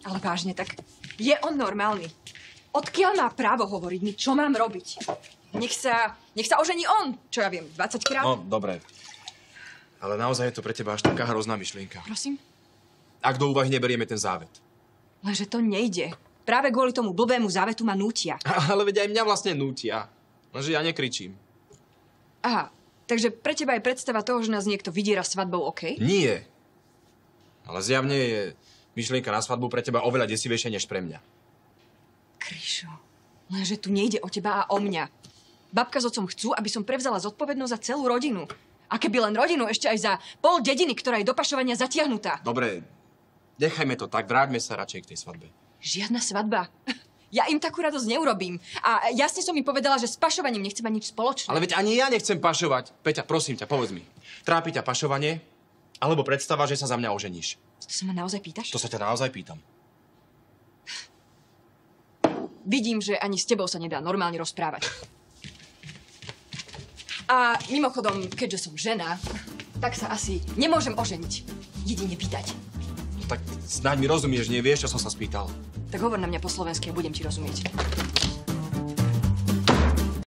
Ale vážne, tak je on normálny? Odkiaľ má právo hovoriť mi, čo mám robiť? Nech sa ožení on, čo ja viem, 20 krát. No, dobre. Ale naozaj je to pre teba až taká hrozná myšlienka. Prosím? Ak do úvahy neberieme ten závet. Lenže to nejde. Práve kvôli tomu blbému závetu ma nútia. Ale veď aj mňa vlastne nútia. Lenže ja nekričím. Aha, takže pre teba je predstava toho, že nás niekto vydiera svadbou, OK? Nie. Ale zjavne je myšlienka na svadbu pre teba oveľa desivejšia než pre mňa. Kryšo, lenže tu nejde o teba a o mňa. Babka s otcom chcú, aby som prevzala zodpovednosť za celú rodinu. A keby len rodinu, ešte aj za pol dediny, ktorá je do pašovania zatiahnutá. Dobre, nechajme to tak, vráťme sa radšej k tej svadbe. Žiadna svadba. Ja im takú radosť neurobím. A jasne som im povedala, že s pašovaním nechcem mať nič spoločné. Ale veď ani ja nechcem pašovať. Peťa, prosím ťa, povedz mi. Trápi ťa pašovanie? Alebo predstava, že sa za mňa oženíš? To sa ma naozaj pýtaš? To sa ťa naozaj pýtam. Vidím, že ani s tebou sa nedá normálne rozprávať. A mimochodom, keďže som žena, tak sa asi nemôžem oženiť. Jedine vydať. Tak snáď mi rozumieš, nie vieš, čo som sa spýtal. Tak hovor na mňa po slovensky a budem ti rozumieť.